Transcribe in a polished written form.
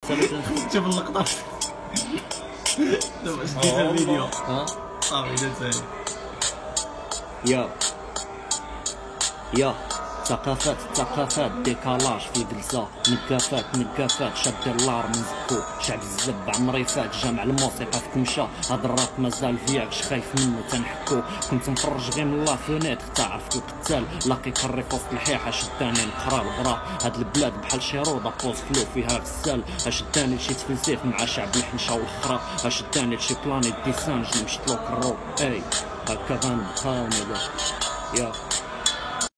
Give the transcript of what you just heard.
شوف اللقطة. دابا شديت الفيديو. صافي درت يا ثقافات ديكالاج في جلسة نقافات شاد اللار من زكو شعب الزب عمري فات جامع الموسيقى في كمشة هاد الراب مازال فياكش خايف منه تنحكو كنت مفرج غير من لا فونيت تعرف القتال لاقي كري في وسط الحيحة شداني نقرا القرا هاد البلاد بحال شي روضة بوز فلو فيها غسال شداني لشي تفلسيف مع شعب الحنشة والخرا شداني لشي بلانيت ديسانج مشيت لو كرو اي هكا غنبقى يا